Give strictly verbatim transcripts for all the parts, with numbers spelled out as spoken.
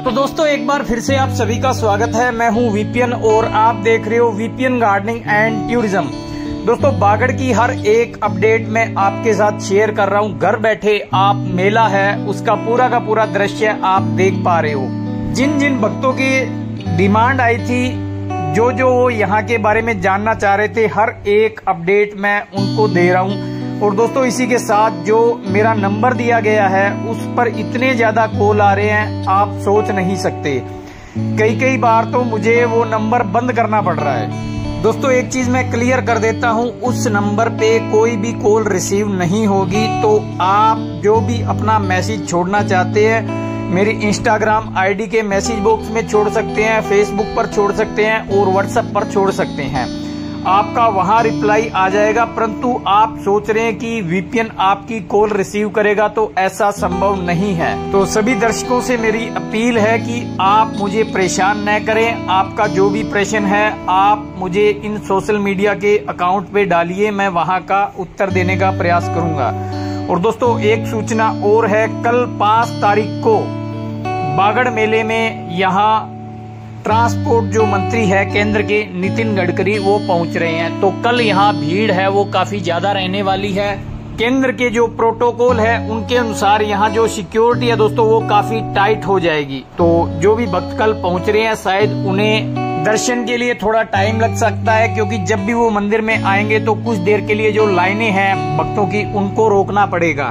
तो दोस्तों एक बार फिर से आप सभी का स्वागत है। मैं हूं वीपीएन और आप देख रहे हो वीपीएन गार्डनिंग एंड टूरिज्म। दोस्तों बागड़ की हर एक अपडेट मैं आपके साथ शेयर कर रहा हूं। घर बैठे आप मेला है उसका पूरा का पूरा दृश्य आप देख पा रहे हो। जिन जिन भक्तों की डिमांड आई थी, जो जो वो यहाँ के बारे में जानना चाह रहे थे, हर एक अपडेट मैं उनको दे रहा हूँ। और दोस्तों इसी के साथ जो मेरा नंबर दिया गया है उस पर इतने ज्यादा कॉल आ रहे हैं आप सोच नहीं सकते। कई कई बार तो मुझे वो नंबर बंद करना पड़ रहा है। दोस्तों एक चीज मैं क्लियर कर देता हूँ, उस नंबर पे कोई भी कॉल रिसीव नहीं होगी। तो आप जो भी अपना मैसेज छोड़ना चाहते हैं मेरी इंस्टाग्राम आईडी के मैसेज बॉक्स में छोड़ सकते हैं, फेसबुक पर छोड़ सकते हैं और व्हाट्सएप पर छोड़ सकते हैं। आपका वहां रिप्लाई आ जाएगा। परंतु आप सोच रहे हैं कि वीपीएन आपकी कॉल रिसीव करेगा, तो ऐसा संभव नहीं है। तो सभी दर्शकों से मेरी अपील है कि आप मुझे परेशान न करें। आपका जो भी प्रश्न है आप मुझे इन सोशल मीडिया के अकाउंट पे डालिए, मैं वहां का उत्तर देने का प्रयास करूंगा। और दोस्तों एक सूचना और है, कल पांच तारीख को बागड़ मेले में यहाँ ट्रांसपोर्ट जो मंत्री है केंद्र के नितिन गडकरी वो पहुंच रहे हैं। तो कल यहाँ भीड़ है वो काफी ज्यादा रहने वाली है। केंद्र के जो प्रोटोकॉल है उनके अनुसार यहाँ जो सिक्योरिटी है दोस्तों वो काफी टाइट हो जाएगी। तो जो भी भक्त कल पहुंच रहे हैं शायद उन्हें दर्शन के लिए थोड़ा टाइम लग सकता है, क्योंकि जब भी वो मंदिर में आएंगे तो कुछ देर के लिए जो लाइनें हैं भक्तों की उनको रोकना पड़ेगा।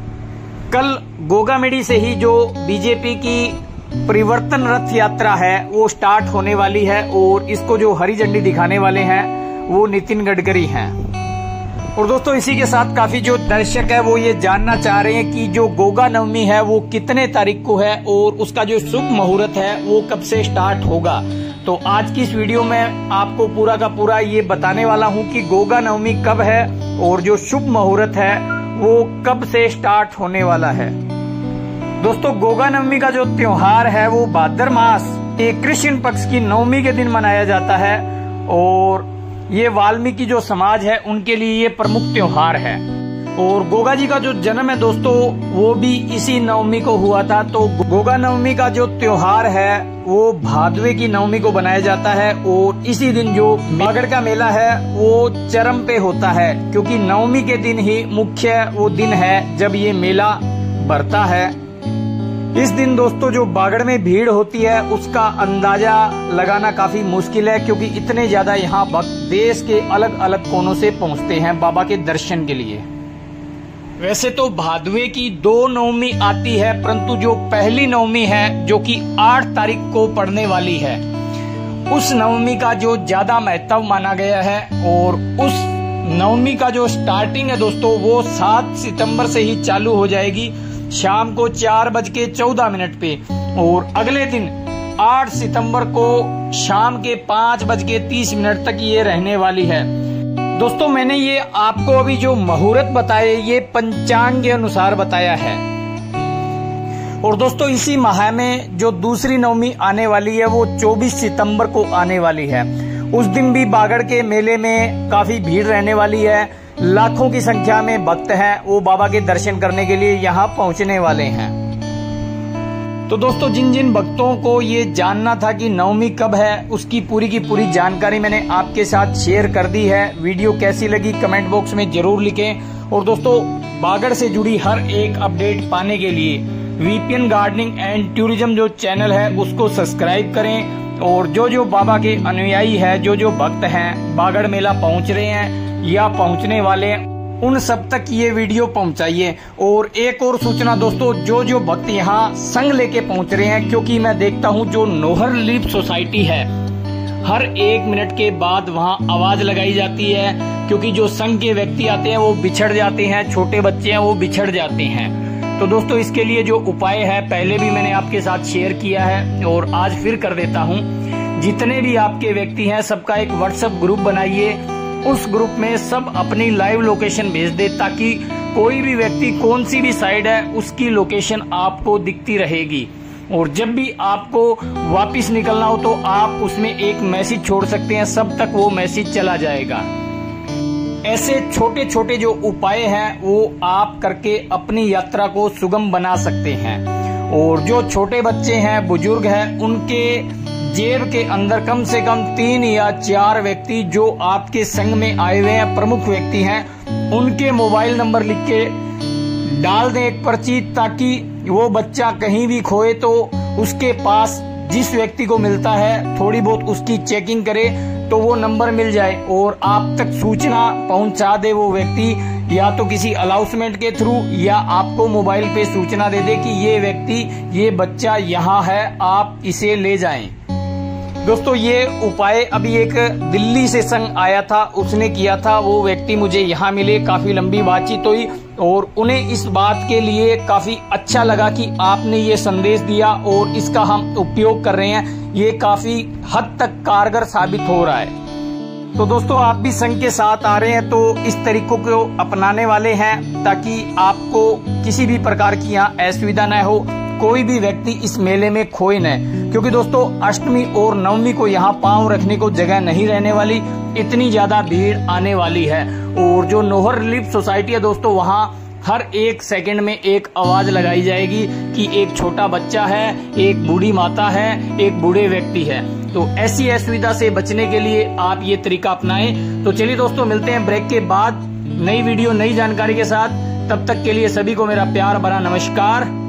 कल गोगामेडी से ही जो बीजेपी की परिवर्तन रथ यात्रा है वो स्टार्ट होने वाली है और इसको जो हरी झंडी दिखाने वाले हैं वो नितिन गडकरी हैं। और दोस्तों इसी के साथ काफी जो दर्शक है वो ये जानना चाह रहे हैं कि जो गोगा नवमी है वो कितने तारीख को है और उसका जो शुभ मुहूर्त है वो कब से स्टार्ट होगा। तो आज की इस वीडियो में आपको पूरा का पूरा ये बताने वाला हूँ कि गोगा नवमी कब है और जो शुभ मुहूर्त है वो कब से स्टार्ट होने वाला है। दोस्तों गोगा नवमी का जो त्योहार है वो भाद्र मास के कृष्ण पक्ष की नवमी के दिन मनाया जाता है और ये वाल्मीकि जो समाज है उनके लिए ये प्रमुख त्योहार है। और गोगा जी का जो जन्म है दोस्तों वो भी इसी नवमी को हुआ था। तो गोगा नवमी का जो त्योहार है वो भादवे की नवमी को बनाया जाता है और इसी दिन जो बागड़ का मेला है वो चरम पे होता है, क्योंकि नवमी के दिन ही मुख्य वो दिन है जब ये मेला भरता है। इस दिन दोस्तों जो बागड़ में भीड़ होती है उसका अंदाजा लगाना काफी मुश्किल है, क्योंकि इतने ज्यादा यहाँ भक्त देश के अलग अलग कोनों से पहुँचते हैं बाबा के दर्शन के लिए। वैसे तो भादवे की दो नवमी आती है, परंतु जो पहली नवमी है जो कि आठ तारीख को पड़ने वाली है उस नवमी का जो ज्यादा महत्व माना गया है। और उस नवमी का जो स्टार्टिंग है दोस्तों वो सात सितंबर से ही चालू हो जाएगी शाम को चार बज के चौदह मिनट पे, और अगले दिन आठ सितंबर को शाम के पांच बज के तीस मिनट तक ये रहने वाली है। दोस्तों मैंने ये आपको अभी जो मुहूर्त बताए ये पंचांग के अनुसार बताया है। और दोस्तों इसी माह में जो दूसरी नवमी आने वाली है वो चौबीस सितंबर को आने वाली है। उस दिन भी बागड़ के मेले में काफी भीड़ रहने वाली है। लाखों की संख्या में भक्त हैं वो बाबा के दर्शन करने के लिए यहाँ पहुँचने वाले हैं। तो दोस्तों जिन जिन भक्तों को ये जानना था कि नवमी कब है उसकी पूरी की पूरी जानकारी मैंने आपके साथ शेयर कर दी है। वीडियो कैसी लगी कमेंट बॉक्स में जरूर लिखें। और दोस्तों बागड़ से जुड़ी हर एक अपडेट पाने के लिए वीपीएन गार्डनिंग एंड टूरिज्म जो चैनल है उसको सब्सक्राइब करें। और जो जो बाबा के अनुयायी है, जो जो भक्त हैं बागड़ मेला पहुंच रहे हैं या पहुंचने वाले हैं, उन सब तक ये वीडियो पहुंचाइए। और एक और सूचना दोस्तों, जो जो भक्त यहाँ संग लेके पहुंच रहे हैं, क्योंकि मैं देखता हूँ जो नोहर लीफ सोसाइटी है हर एक मिनट के बाद वहाँ आवाज लगाई जाती है, क्योंकि जो संघ के व्यक्ति आते हैं वो बिछड़ जाते हैं, छोटे बच्चे हैं वो बिछड़ जाते हैं। तो दोस्तों इसके लिए जो उपाय है पहले भी मैंने आपके साथ शेयर किया है और आज फिर कर देता हूँ। जितने भी आपके व्यक्ति हैं सबका एक व्हाट्सएप ग्रुप बनाइए, उस ग्रुप में सब अपनी लाइव लोकेशन भेज दे, ताकि कोई भी व्यक्ति कौन सी भी साइड है उसकी लोकेशन आपको दिखती रहेगी। और जब भी आपको वापस निकलना हो तो आप उसमें एक मैसेज छोड़ सकते हैं, सब तक वो मैसेज चला जाएगा। ऐसे छोटे छोटे जो उपाय हैं वो आप करके अपनी यात्रा को सुगम बना सकते हैं। और जो छोटे बच्चे हैं, बुजुर्ग हैं, उनके जेब के अंदर कम से कम तीन या चार व्यक्ति जो आपके संग में आए हुए हैं, प्रमुख व्यक्ति हैं, उनके मोबाइल नंबर लिख के डाल दें एक पर्ची, ताकि वो बच्चा कहीं भी खोए तो उसके पास जिस व्यक्ति को मिलता है थोड़ी बहुत उसकी चेकिंग करे तो वो नंबर मिल जाए और आप तक सूचना पहुंचा दे वो व्यक्ति, या तो किसी अनाउंसमेंट के थ्रू या आपको मोबाइल पे सूचना दे दे कि ये व्यक्ति, ये बच्चा यहाँ है, आप इसे ले जाएं। दोस्तों ये उपाय अभी एक दिल्ली से संग आया था, उसने किया था, वो व्यक्ति मुझे यहाँ मिले, काफी लंबी बातचीत हुई और उन्हें इस बात के लिए काफी अच्छा लगा कि आपने ये संदेश दिया और इसका हम उपयोग कर रहे हैं, ये काफी हद तक कारगर साबित हो रहा है। तो दोस्तों आप भी संघ के साथ आ रहे हैं तो इस तरीकों को अपनाने वाले हैं, ताकि आपको किसी भी प्रकार की यहाँ असुविधा न हो, कोई भी व्यक्ति इस मेले में खोए न, क्योंकि दोस्तों अष्टमी और नवमी को यहाँ पांव रखने को जगह नहीं रहने वाली, इतनी ज्यादा भीड़ आने वाली है। और जो नोहर रिलीफ सोसाइटी है दोस्तों, वहाँ हर एक सेकंड में एक आवाज लगाई जाएगी कि एक छोटा बच्चा है, एक बूढ़ी माता है, एक बूढ़े व्यक्ति है। तो ऐसी असुविधा से बचने के लिए आप ये तरीका अपनाएं। तो चलिए दोस्तों मिलते हैं ब्रेक के बाद नई वीडियो, नई जानकारी के साथ। तब तक के लिए सभी को मेरा प्यार भरा नमस्कार।